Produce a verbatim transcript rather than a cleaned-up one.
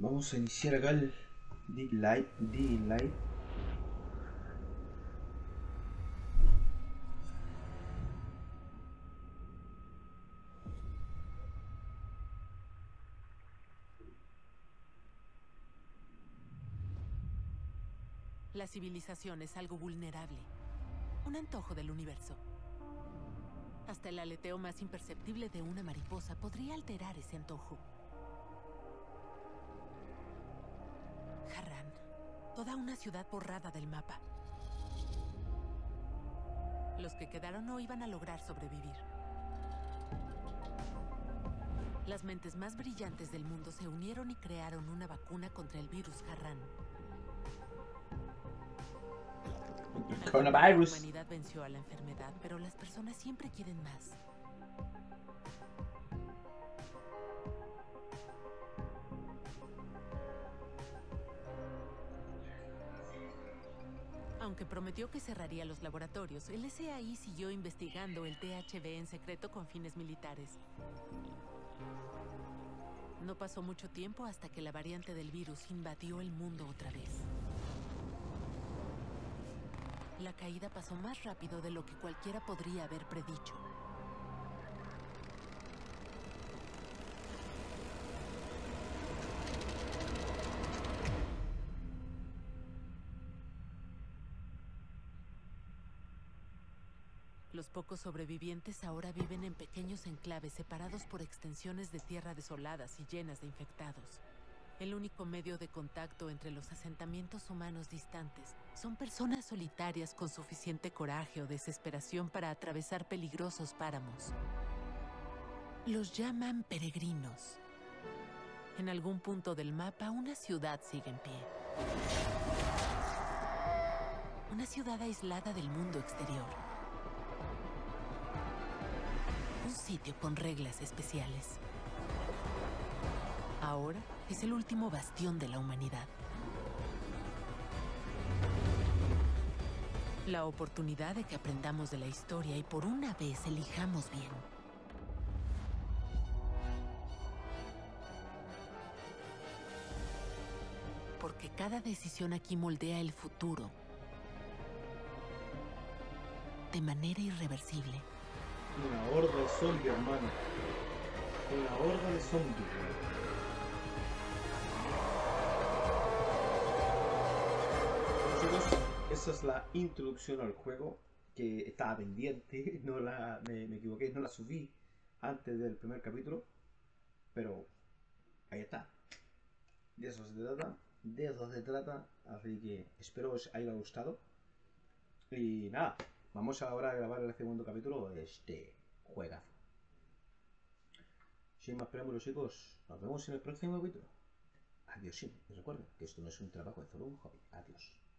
Vamos a iniciar acá el Dig Light. Dig Light. La civilización es algo vulnerable, un antojo del universo. Hasta el aleteo más imperceptible de una mariposa podría alterar ese antojo. Harran, toda una ciudad borrada del mapa. Los que quedaron no iban a lograr sobrevivir. Las mentes más brillantes del mundo se unieron y crearon una vacuna contra el virus Harran. Coronavirus. La humanidad venció a la enfermedad, pero las personas siempre quieren más. Aunque prometió que cerraría los laboratorios, el S A I siguió investigando el T H V en secreto con fines militares. No pasó mucho tiempo hasta que la variante del virus invadió el mundo otra vez. La caída pasó más rápido de lo que cualquiera podría haber predicho. Los pocos sobrevivientes ahora viven en pequeños enclaves separados por extensiones de tierra desoladas y llenas de infectados. El único medio de contacto entre los asentamientos humanos distantes son personas solitarias con suficiente coraje o desesperación para atravesar peligrosos páramos. Los llaman peregrinos. En algún punto del mapa, una ciudad sigue en pie. Una ciudad aislada del mundo exterior. Un sitio con reglas especiales. Ahora es el último bastión de la humanidad. La oportunidad de que aprendamos de la historia y por una vez elijamos bien. Porque cada decisión aquí moldea el futuro de manera irreversible. Una horda de zombies, hermano. Una horda de zombies. Bueno, chicos, esa es la introducción al juego, que estaba pendiente. No la, me, me equivoqué, no la subí antes del primer capítulo. Pero ahí está. De eso se trata. De eso se trata. Así que espero os haya gustado. Y nada, vamos ahora a grabar el segundo capítulo de este juegazo. Sin más preámbulos, chicos, nos vemos en el próximo capítulo. Adiós, sí. Y recuerden que esto no es un trabajo, es solo un hobby. Adiós.